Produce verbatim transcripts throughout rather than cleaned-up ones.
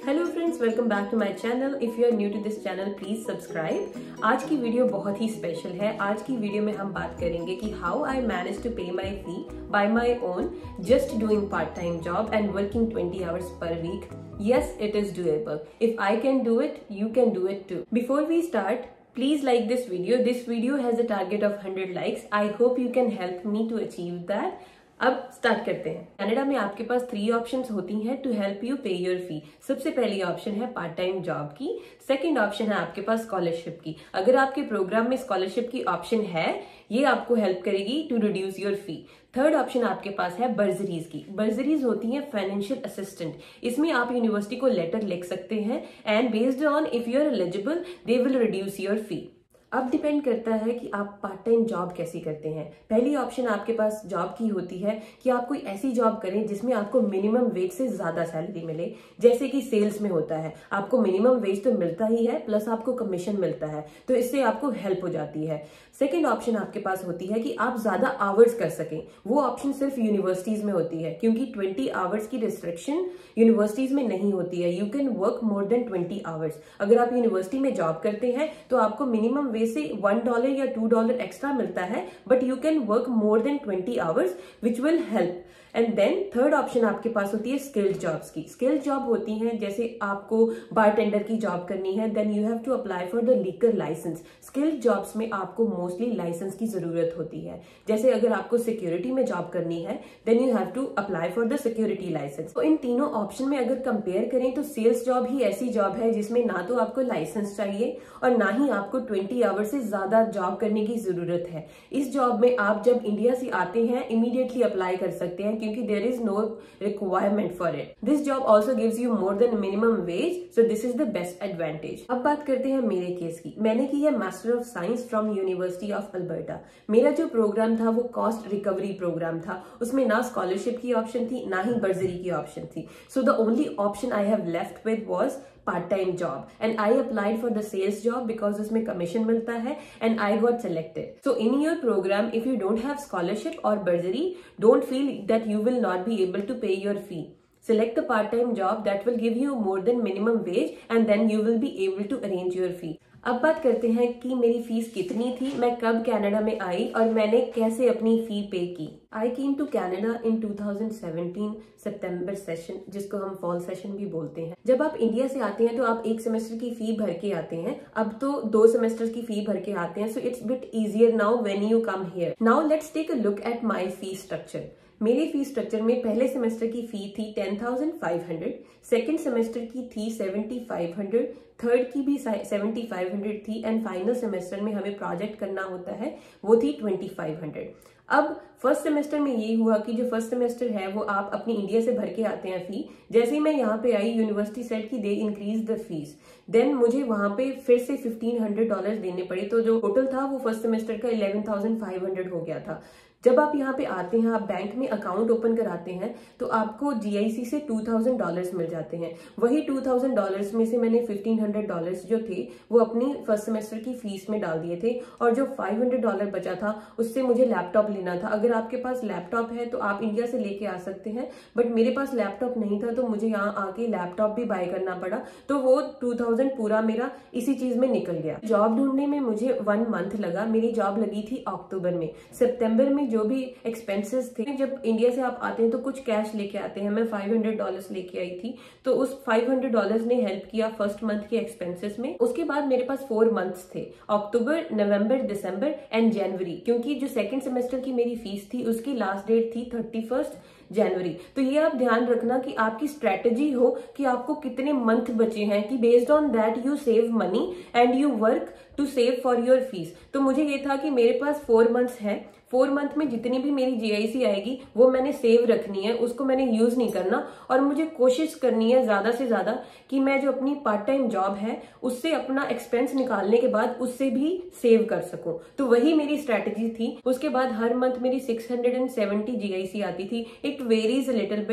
Hello friends, welcome back to my channel. If you are new to this channel please subscribe. आज की video बहुत ही special है। आज की वीडियो में हम बात करेंगे कि how I manage to pay my fee by my own, just doing part time job and working twenty hours per week. Yes, it is doable. If I can do it, you can do it too. Before we start, please like this video. This video has a target of one hundred likes. I hope you can help me to achieve that. अब start करते हैं। Canada में आपके पास three options होती हैं to help you pay your fee. सबसे पहली option है पार्ट टाइम जॉब की। सेकंड ऑप्शन है आपके पास स्कॉलरशिप की। अगर आपके प्रोग्राम में स्कॉलरशिप की ऑप्शन है, ये आपको हेल्प करेगी to reduce your fee. Third option आपके पास है बर्जरीज की। बर्जरीज होती हैं फाइनेंशियल असिस्टेंट। इसमें आप यूनिवर्सिटी को लेटर लिख सकते हैं and based on if you are eligible they will reduce your fee. अब डिपेंड करता है कि आप पार्ट टाइम जॉब कैसे करते हैं। पहली ऑप्शन आपके पास जॉब की होती है कि आप कोई ऐसी जॉब करें जिसमें आपको मिनिमम वेज से ज्यादा सैलरी मिले, जैसे कि सेल्स में होता है। आपको मिनिमम वेज तो मिलता ही है, प्लस आपको कमीशन मिलता है, तो इससे आपको हेल्प हो जाती है। सेकेंड ऑप्शन आपके पास होती है कि आप ज्यादा आवर्स कर सकें। वो ऑप्शन सिर्फ यूनिवर्सिटीज में होती है, क्योंकि ट्वेंटी आवर्स की रिस्ट्रिक्शन यूनिवर्सिटीज में नहीं होती है। You can work more than twenty hours. अगर आप यूनिवर्सिटी में जॉब करते हैं तो आपको मिनिमम वेज से वन डॉलर या टू डॉलर एक्स्ट्रा मिलता है, but you can work more than twenty hours which will help. And then third option आपके पास होती है स्किल्ड जॉब्स की। स्किल्ड जॉब होती हैं जैसे आपको बारटेंडर की जॉब करनी है, then you have to apply for the liquor license. Skilled jobs में आपको मोस्टली लाइसेंस की जरूरत होती है। जैसे अगर आपको सिक्योरिटी में जॉब करनी है, then you have to apply for the security license. तो इन तीनों ऑप्शन में अगर कंपेयर करें तो सेल्स जॉब ही ऐसी जॉब है जिसमें ना तो आपको लाइसेंस चाहिए और ना ही आपको ट्वेंटी आवर्स से ज्यादा जॉब करने की जरूरत है। इस जॉब में आप जब इंडिया से आते हैं इमीडिएटली अप्लाई कर सकते हैं, क्योंकि there is no requirement for it. This job also gives you more than minimum wage, so this is the best advantage. अब बात करते हैं मेरे केस की। मैंने की है master of science from University of Alberta. मेरा जो प्रोग्राम था वो कॉस्ट रिकवरी प्रोग्राम था। उसमें ना स्कॉलरशिप की ऑप्शन थी, ना ही बर्जरी की ऑप्शन थी। So the only option I have left with was part time job and I applied for the sales job because उसमें commission मिलता है and I got selected. So in your program if you don't have scholarship or bursary, don't feel that you will not be able to pay your fee. Select the part time job that will give you more than minimum wage and then you will be able to arrange your fee. अब बात करते हैं कि मेरी fees कितनी थी, मैं कब कनाडा में आई और मैंने कैसे अपनी फी पे की। I came to Canada in two thousand seventeen सितंबर सेशन, जिसको हम फॉल सेशन भी बोलते हैं। जब आप इंडिया से आते हैं तो आप एक सेमेस्टर की फी भर के आते हैं। अब तो दो सेमेस्टर की फी भर के आते हैं, so it's bit easier now when you come here. Now let's take a look at my fee structure. मेरे फी स्ट्रक्चर में पहले सेमेस्टर की फी थी ten thousand five hundred, second semester की थी सेवेंटी फाइव हंड्रेड, थर्ड की भी seventy five hundred थी एंड फाइनल सेमेस्टर में हमें प्रोजेक्ट करना होता है, वो थी ट्वेंटी फाइव हंड्रेड। अब फर्स्ट सेमेस्टर में ये हुआ कि जो फर्स्ट सेमेस्टर है वो आप अपनी इंडिया से भर के आते हैं फी। जैसे ही मैं यहाँ पे आई, यूनिवर्सिटी सेट की they increase the fees, then मुझे वहां पे फिर से फिफ्टीन हंड्रेड डॉलर देने पड़े। तो जो टोटल था वो फर्स्ट सेमेस्टर का इलेवन थाउजेंड फाइव हंड्रेड हो गया था। जब आप यहाँ पे आते हैं, आप बैंक में अकाउंट ओपन कराते हैं तो आपको जीआईसी से टू थाउजेंड डॉलर्स मिल जाते हैं। वही टू थाउजेंड डॉलर्स में से मैंने फिफ्टीन हंड्रेड डॉलर्स जो थे वो अपनी फर्स्ट सेमेस्टर की फीस में डाल दिए थे, और जो फाइव हंड्रेड डॉलर बचा था उससे मुझे लैपटॉप लेना था। अगर आपके पास लैपटॉप है तो आप इंडिया से लेके आ सकते हैं, बट मेरे पास लैपटॉप नहीं था तो मुझे यहाँ आके लैपटॉप भी बाय करना पड़ा। तो वो टू थाउजेंड पूरा मेरा इसी चीज में निकल गया। जॉब ढूंढने में मुझे वन मंथ लगा। मेरी जॉब लगी थी अक्टूबर में। सितंबर में जो भी एक्सपेंसेस थे, जब इंडिया से आप आते हैं तो कुछ कैश लेके आते हैं। मैं फाइव हंड्रेड डॉलर्स लेके आई थी, तो उस फाइव हंड्रेड डॉलर्स ने हेल्प किया फर्स्ट मंथ के एक्सपेंसेस में। उसके बाद मेरे पास फोर मंथ्स थे, अक्टूबर, नवंबर, दिसंबर एंड जनवरी, क्योंकि जो सेकंड सेमेस्टर की मेरी फीस थी उसकी लास्ट डेट थी थर्टी फर्स्ट जनवरी। तो ये आप ध्यान रखना कि आपकी स्ट्रेटेजी हो कि आपको कितने मंथ बचे हैं, कि based on that you save money and you work to save for your fees. तो मुझे ये था कि मेरे पास फोर मंथ्स है, फोर मंथ में जितनी भी मेरी जीआईसी आएगी वो मैंने सेव रखनी है, उसको मैंने यूज नहीं करना, और मुझे कोशिश करनी है ज्यादा से ज्यादा कि मैं जो अपनी पार्ट टाइम जॉब है उससे अपना एक्सपेंस निकालने के बाद उससे भी सेव कर सकूं। तो वही मेरी स्ट्रेटेजी थी। उसके बाद हर मंथ मेरी सिक्स हंड्रेड सेवेंटी जीआईसी आती थी। इट वेरीज लिटिल बिट,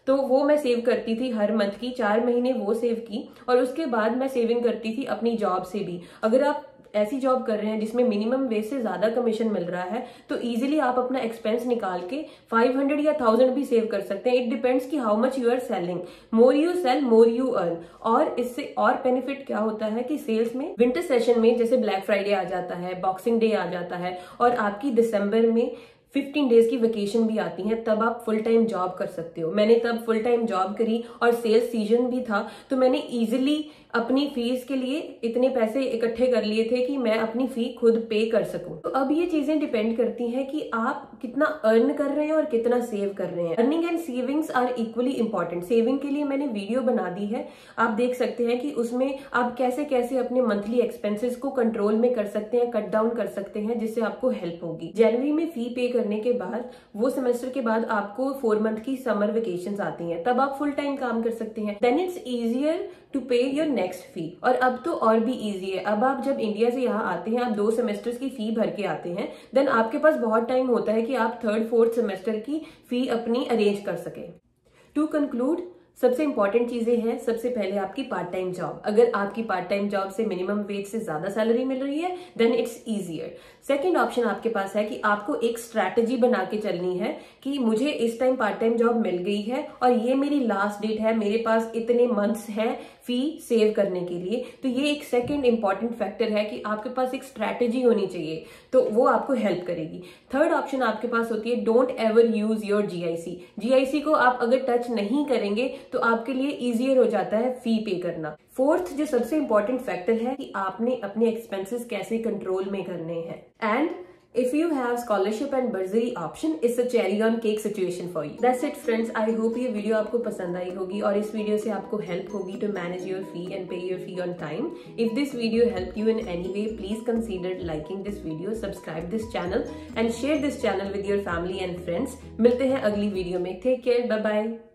तो वो मैं सेव करती थी हर मंथ की, चार महीने वो सेव की और उसके बाद मैं सेविंग करती थी अपनी जॉब से भी। अगर आप ऐसी जॉब कर रहे हैं जिसमें मिनिमम वेज से ज्यादा कमीशन मिल रहा है तो इजीली आप अपना एक्सपेंस निकाल के फाइव हंड्रेड या थाउजेंड भी सेव कर सकते हैं। इट डिपेंड्स कि how much you are selling, more you sell more you earn. और इससे और बेनिफिट क्या होता है कि सेल्स में विंटर सेशन में जैसे ब्लैक फ्राइडे आ जाता है, बॉक्सिंग डे आ जाता है और आपकी दिसंबर में फिफ्टीन डेज की वेकेशन भी आती है, तब आप फुल टाइम जॉब कर सकते हो। मैंने तब फुल टाइम जॉब करी और सेल्स सीजन भी था, तो मैंने इजीली अपनी फीस के लिए इतने पैसे इकट्ठे कर लिए थे कि मैं अपनी फी खुद पे कर सकूं। तो अब ये चीजें डिपेंड करती हैं कि आप कितना अर्न कर रहे हैं और कितना सेव कर रहे हैं। Earning and savings are equally important. Saving के लिए मैंने वीडियो बना दी है, आप देख सकते हैं कि उसमें आप कैसे कैसे अपने मंथली एक्सपेंसेस को कंट्रोल में कर सकते हैं, कट डाउन कर सकते हैं, जिससे आपको हेल्प होगी। जनवरी में फी पे करने के बाद वो सेमेस्टर के बाद आपको फोर मंथ की समर वेकेशंस आती हैं, तब आप फुल टाइम काम कर सकते हैं। Then it's easier to pay your next fee. और अब तो और भी इजी है, अब आप जब इंडिया से यहाँ आते हैं, आप दो सेमेस्टर्स की फी भर के आते हैं, देन आपके पास बहुत टाइम होता है कि आप थर्ड फोर्थ सेमेस्टर की फी अपनी अरेंज कर सके। टू कंक्लूड, सबसे इंपॉर्टेंट चीजें हैं, सबसे पहले आपकी पार्ट टाइम जॉब। अगर आपकी पार्ट टाइम जॉब से मिनिमम वेज से ज्यादा सैलरी मिल रही है then it's easier. Second option आपके पास है कि आपको एक स्ट्रैटेजी बना के चलनी है कि मुझे इस टाइम पार्ट टाइम जॉब मिल गई है और ये मेरी लास्ट डेट है, मेरे पास इतने मंथ्स हैं फी सेव करने के लिए। तो ये एक सेकंड इंपॉर्टेंट फैक्टर है कि आपके पास एक स्ट्रैटेजी होनी चाहिए, तो वो आपको हेल्प करेगी। थर्ड ऑप्शन आपके पास होती है don't ever use your GIC. GIC को आप अगर टच नहीं करेंगे तो आपके लिए इजियर हो जाता है फी पे करना। फोर्थ जो सबसे इंपॉर्टेंट फैक्टर है कि आपने अपने एक्सपेंसेस कैसे कंट्रोल में करने हैं। And if you have scholarship and bursary option, it's a cherry on cake situation for you. That's it friends, I hope ये वीडियो आपको पसंद आई होगी और इस वीडियो से आपको हेल्प होगी to manage your fee and pay your fee on time. If this video helped you in any way, please consider liking this video, subscribe this channel and share this channel with your family and friends. मिलते हैं अगली video में, take care, bye bye.